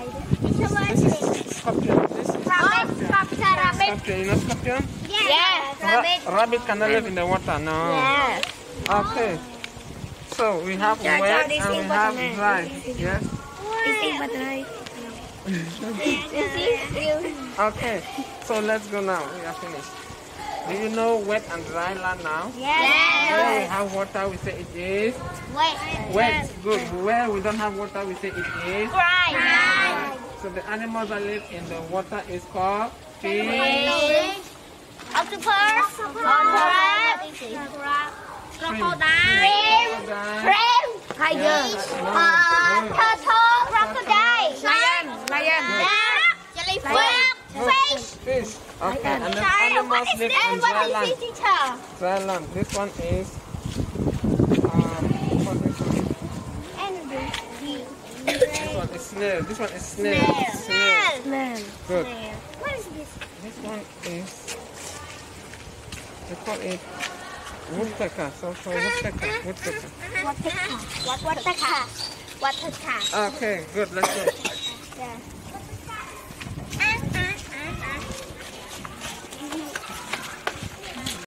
This is scorpion. This is Rabbit. scorpion. You know scorpion? Yes. Rabbit. Rabbit cannot live in the water, no. Yes. Okay. So we have wet and we have dry. Yes. Okay. So let's go now. We are finished. Do you know wet and dry land now? Yes. Where we have water, we say it is Wet. wet. Good. Where we don't have water, we say it is Dry. So the animals that live in the water is called fish. Octopus. Crab. Crocodile. Shrimp. Tiger. Turtle. Crocodile. Lion. Jellyfish. Fish. Okay. And the animals live in dry land. Dry land. This one is what is this one is snail. This one is snail. Snail. Good. What is this? This one is, they call it woodpecker. So woodpecker. Water. Okay, good. Let's go. Yeah.